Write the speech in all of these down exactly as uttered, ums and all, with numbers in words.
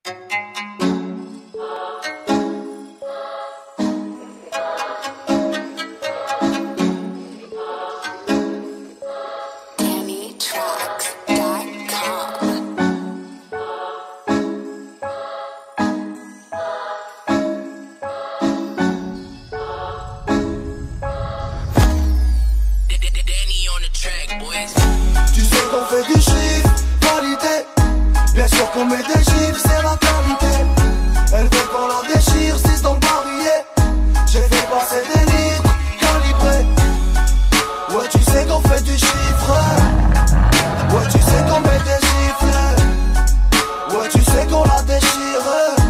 Tu sais qu'on fait du chiffre, qualité. Bien sûr qu'on met des chiffres, c'est la qualité. Elle veut qu'on la déchire, six dans le barillet. J'ai fait passer des litres, calibrés. Ouais, tu sais qu'on fait du chiffre. Ouais, tu sais qu'on met des chiffres. Ouais, tu sais qu'on la déchire.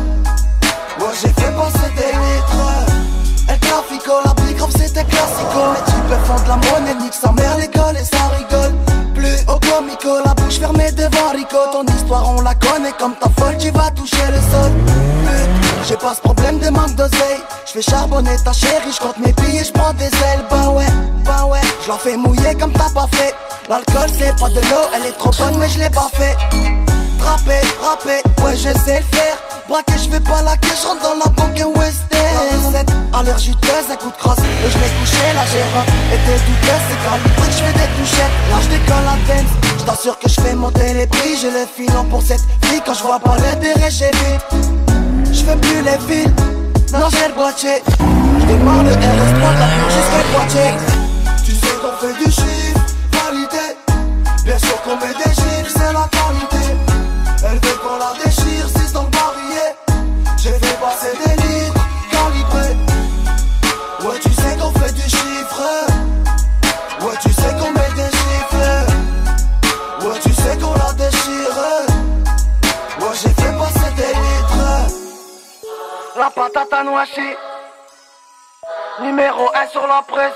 Ouais, j'ai fait passer des litres. El Clafico, la bicrave c'était classico. Les types font de la monnaie, nique sa mère l'école et ça rigole. Plus au comico, la bouche fermée devant Rico. Ton histoire on la connaît, comme ta folle tu vas toucher le sol. Pute, j'ai pas ce problème de manque d'oseille. J'fais charbonner ta chérie, j'compte mes billets, j'prends des ailes. Bah ouais, bah ouais, j'la fais mouiller comme t'as pas fait. L'alcool c'est pas de l'eau, elle est trop bonne mais j'l'ai pas fait. Trapper, rapper, ouais je sais le faire. Braquer, j'fais pas la caisse, j'rentre dans la banque et western. À l'heure juteuse, un coup de crosse et je l'ai couché, la gérante était douteuse, c'est calibré que je fais des touchettes. Là je décolle la dance, je t'assure que je fais monter les prix. J'ai le filon pour cette fille, quand je vois pas l'intérêt j'ai vu. Je fais plus les fils, non j'ai le boîtier. Je démarre le R S trois, de la pure jusqu'à le boîtier. Tu sais qu'on fait du chiffre, qualité. Bien sûr qu'on met des chiffres, c'est la qualité. Elle veut qu'on la déchire, six dans le barillet. J'ai fait passer des litres, calibrés. Ouais, tu sais qu'on fait du chiffre. Ouais, tu sais qu'on met des chiffres. Ouais, tu sais qu'on la déchire. Ouais, j'ai fait passer des litres. La patate à noyer. Numéro un sur la presse.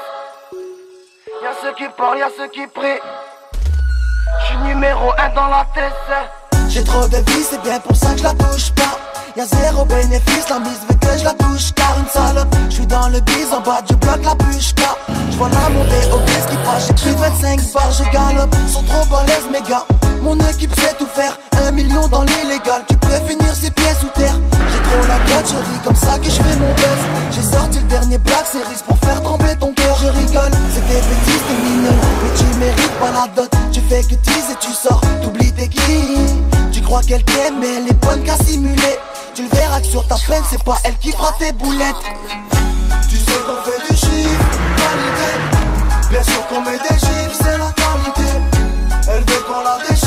Y'a ceux qui parlent, y'a ceux qui prient. J'suis numéro un dans la tête. J'ai trop de vie, c'est bien pour ça que je la touche pas. Y'a zéro bénéfice, la mise veut que je la touche. Car une salope, j'suis dans le bise, en bas du bloc la bûche. Car j'vois la montée au bise qui passe. J'ai plus de vingt-cinq bars, je galope. Sont trop balèzes mes gars. Mon équipe sait tout faire. Un million dans l'illégal, tu peux finir ses pieds sous terre. J'ai trop la cote, je ris comme ça que je fais mon buzz. J'ai sorti le dernier Black Series pour faire trembler ton cœur. Je rigole, c'est des bêtises, t'es mignon. Mais tu mérites pas la dot. Tu fais que tease et tu sors, t'oublies t'es qui. Tu crois qu'elle t'aime mais elle est bonne qu'à simuler. Tu le verras que sur ta peine c'est pas elle qui fera tes boulettes. Tu sais qu'on fait du chiffre, qualité. Bien sûr qu'on met des chiffres, c'est la qualité. Elle veut qu'on la déchire.